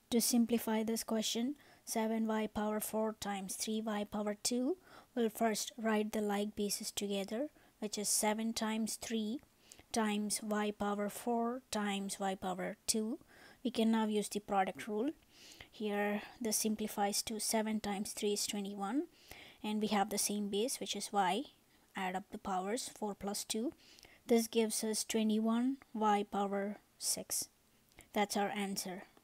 To simplify this question, 7y power 4 times 3y power 2, we'll first write the like bases together, which is 7 times 3 times y power 4 times y power 2. We can now use the product rule. Here this simplifies to 7 times 3 is 21, and we have the same base, which is y. Add up the powers, 4 plus 2. This gives us 21 y power 6. That's our answer.